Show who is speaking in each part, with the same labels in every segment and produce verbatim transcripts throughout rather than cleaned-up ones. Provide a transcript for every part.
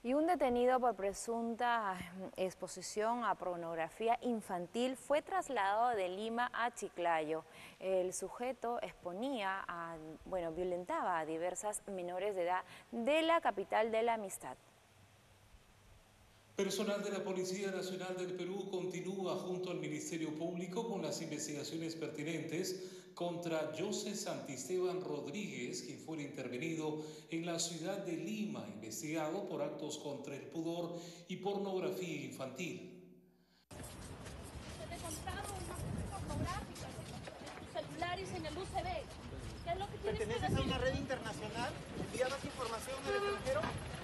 Speaker 1: Y un detenido por presunta exposición a pornografía infantil fue trasladado de Lima a Chiclayo. El sujeto exponía, a, bueno, violentaba a diversas menores de edad de la capital de la amistad.
Speaker 2: Personal de la Policía Nacional del Perú continúa junto al Ministerio Público con las investigaciones pertinentes contra José Santisteban Rodríguez, quien fue intervenido en la ciudad de Lima, investigado por actos contra el pudor y pornografía infantil.
Speaker 3: Se te encontraron imágenes pornográficas en tus celulares en el U C B. ¿Qué es lo que tienes que decir?
Speaker 4: ¿Perteneces a una red internacional? ¿Enviabas información al extranjero?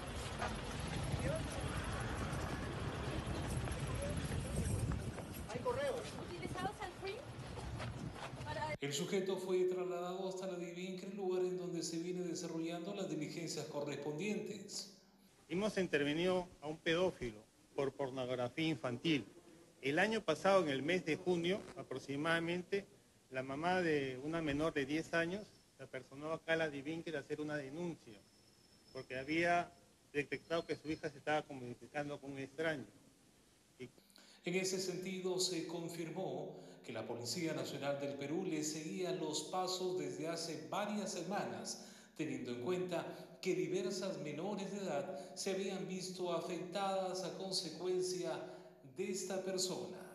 Speaker 4: Hay correos.
Speaker 3: ¿Utilizabas el print? Para...
Speaker 2: El sujeto fue trasladado hasta la Divincre, lugar en donde se viene desarrollando las diligencias correspondientes.
Speaker 5: Hemos intervenido a un pedófilo por pornografía infantil. El año pasado, en el mes de junio, aproximadamente, la mamá de una menor de diez años se apersonó acá a la Divincre a hacer una denuncia, porque había detectado que su hija se estaba comunicando con un extraño. Y...
Speaker 2: En ese sentido, se confirmó que la Policía Nacional del Perú le seguía los pasos desde hace varias semanas, teniendo en cuenta que diversas menores de edad se habían visto afectadas a consecuencia de esta persona.